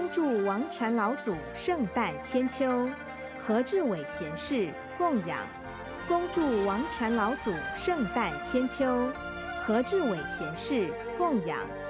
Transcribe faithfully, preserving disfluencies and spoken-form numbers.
恭祝王禅老祖圣诞千秋，何志伟贤士供养。恭祝王禅老祖圣诞千秋，何志伟贤士供养。